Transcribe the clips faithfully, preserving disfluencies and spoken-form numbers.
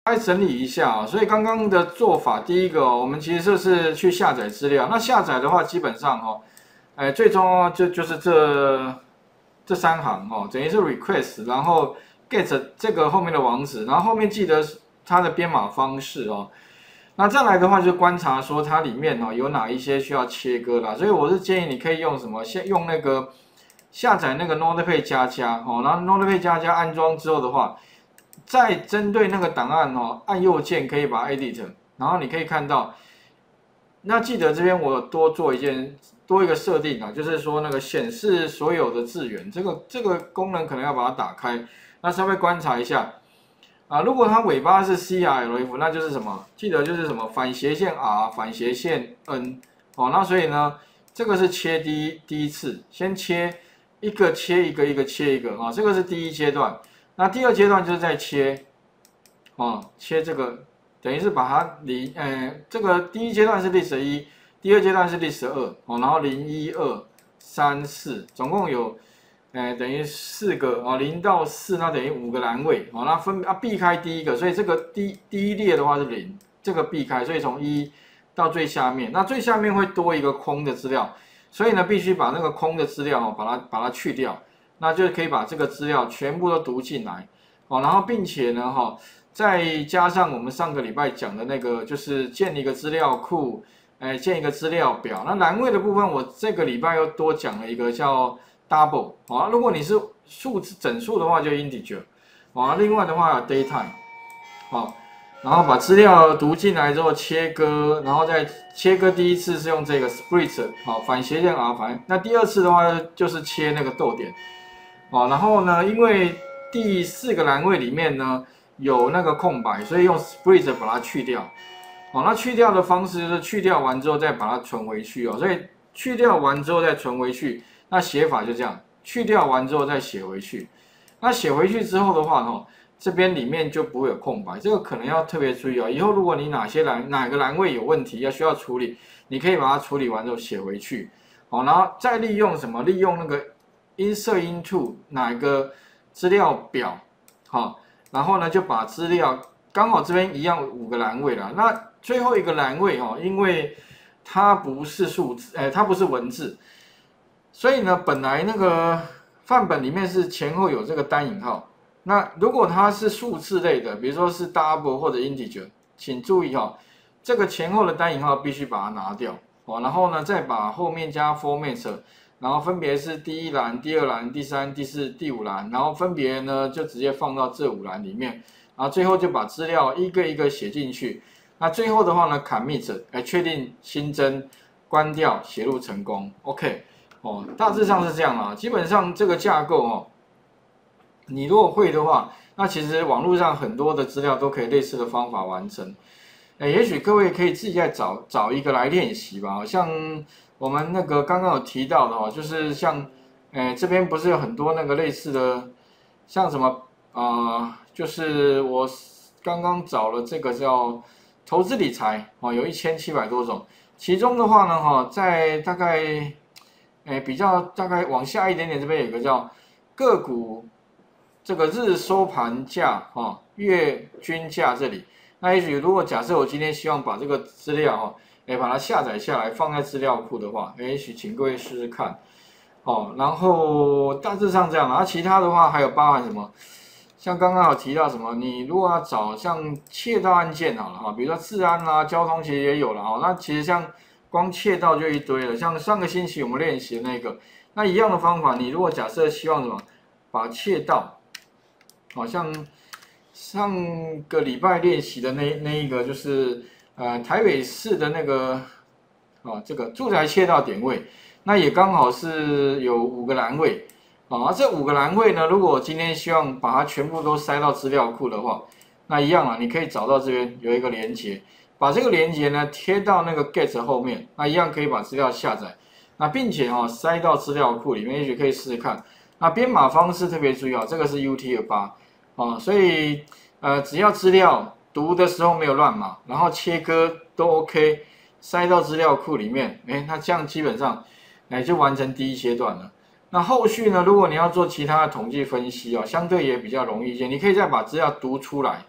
来整理一下啊。所以刚刚的做法，第一个哦，我们其实就是去下载资料。那下载的话，基本上哦，哎，最终就就是这这三行哦，等于是 request， 然后 get 这个后面的网址，然后后面记得它的编码方式哦。那再来的话，就观察说它里面哦有哪一些需要切割啦。所以我是建议你可以用什么，先用那个下载那个 Notepad 加加哦，然后 Notepad 加加安装之后的话，再针对那个档案哦，按右键可以把它 edit， 然后你可以看到，那记得这边我多做一件多一个设定啊，就是说那个显示所有的字元，这个这个功能可能要把它打开，那稍微观察一下。啊，如果它尾巴是 C R L F， 那就是什么？记得就是什么反斜线 R 反斜线 N 哦。那所以呢，这个是切第一第一次，先切一个切一个，一个切一个啊，这个是第一阶段。那第二阶段就是在切哦，切这个等于是把它零呃，这个第一阶段是 list 一，第二阶段是 list 二哦，然后零一二三四，总共有。哎，等于四个哦，零到四，那等于五个栏位哦，那分啊避开第一个，所以这个第第一列的话是零，这个避开，所以从一到最下面，那最下面会多一个空的资料，所以呢必须把那个空的资料哦，把它把它去掉，那就可以把这个资料全部都读进来哦，然后并且呢哈、哦，再加上我们上个礼拜讲的那个，就是建一个资料库，哎，建一个资料表，那栏位的部分我这个礼拜又多讲了一个叫。double 啊，如果你是数字整数的话就 integer 啊，另外的话 daytime 好，然后把资料读进来之后切割，然后再切割第一次是用这个 split 好反斜线 R 反，那第二次的话就是切那个逗点啊，然后呢，因为第四个栏位里面呢有那个空白，所以用 split 把它去掉。好，那去掉的方式就是去掉完之后再把它存回去哦，所以去掉完之后再存回去。那写法就这样，去掉完之后再写回去。那写回去之后的话，哦，这边里面就不会有空白，这个可能要特别注意哦。以后如果你哪些栏哪个栏位有问题要需要处理，你可以把它处理完之后写回去，好，然后再利用什么？利用那个 insert into 哪一个资料表，好，然后呢就把资料刚好这边一样五个栏位了。那最后一个栏位哦，因为它不是数字，哎，它不是文字。所以呢，本来那个范本里面是前后有这个单引号，那如果它是数字类的，比如说是 double 或者 integer， 请注意哈、哦，这个前后的单引号必须把它拿掉哦，然后呢再把后面加 format， 然后分别是第一栏、第二栏、第三、第四、第五栏，然后分别呢就直接放到这五栏里面，然后最后就把资料一个一个写进去。那最后的话呢 ，commit 来确定新增、关掉、写入成功 ，OK。哦，大致上是这样啊，基本上这个架构哦，你如果会的话，那其实网络上很多的资料都可以类似的方法完成。哎，也许各位可以自己再找找一个来练习吧。像我们那个刚刚有提到的哦，就是像，哎，这边不是有很多那个类似的，像什么啊、呃，就是我刚刚找了这个叫投资理财哦，有一千七百多种，其中的话呢哈，在大概。哎，比较大概往下一点点，这边有个叫个股这个日收盘价哈、哦，月均价这里。那也许如果假设我今天希望把这个资料哈，哎把它下载下来放在资料库的话，也许请各位试试看。哦，然后大致上这样，然后其他的话还有包含什么？像刚刚有提到什么？你如果要找像窃盗案件好了哈，比如说治安啦、交通其实也有了哈。那其实像光窃盗就一堆了，像上个星期我们练习的那个，那一样的方法，你如果假设希望什么，把窃盗，好像上个礼拜练习的那那一个就是呃台北市的那个啊这个住宅窃盗点位，那也刚好是有五个栏位啊，这五个栏位呢，如果我今天希望把它全部都塞到资料库的话，那一样啊，你可以找到这边有一个连接。把这个连接呢贴到那个 get 后面，那一样可以把资料下载，那并且哈、哦、塞到资料库里面，也许可以试试看。那编码方式特别注意啊，这个是 U T 二十八啊，所以呃只要资料读的时候没有乱码，然后切割都 OK， 塞到资料库里面，哎，那这样基本上哎就完成第一阶段了。那后续呢，如果你要做其他的统计分析啊，相对也比较容易一些，你可以再把资料读出来。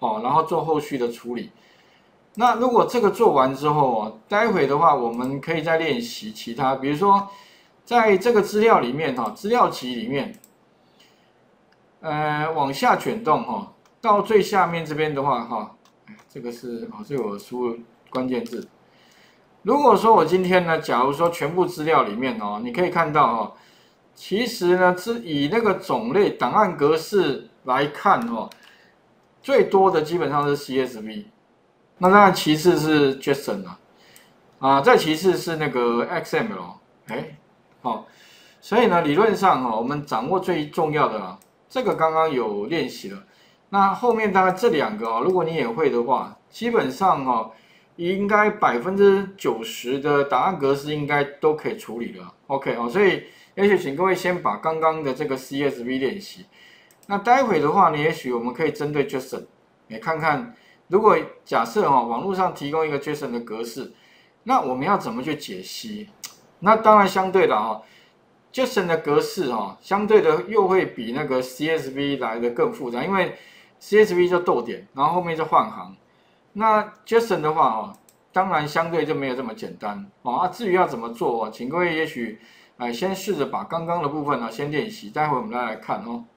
哦，然后做后续的处理。那如果这个做完之后哦，待会的话我们可以再练习其他，比如说在这个资料里面哈，资料集里面，呃，往下卷动哈，到最下面这边的话哈，这个是哦，这个我输入关键字。如果说我今天呢，假如说全部资料里面哦，你可以看到哦，其实呢，是以那个种类档案格式来看哦，最多的基本上是 C S V。那当然，其次是 JSON 啊，啊，再其次是那个 X M L， 哎，好，所以呢，理论上哈，我们掌握最重要的啊，这个刚刚有练习了，那后面大概这两个啊，如果你也会的话，基本上哈，应该百分之九十的档案格式应该都可以处理了。OK 哦，所以也许请各位先把刚刚的这个 C S V 练习，那待会的话呢，也许我们可以针对 JSON， 也看看。如果假设哈、哦，网络上提供一个 JSON 的格式，那我们要怎么去解析？那当然相对的哈、哦、，JSON 的格式哈、哦，相对的又会比那个 C S V 来的更复杂，因为 C S V 就逗点，然后后面就换行。那 JSON 的话哦，当然相对就没有这么简单哦。啊，至于要怎么做哦，请各位也许哎先试着把刚刚的部分呢先练习，待会我们再来看哦。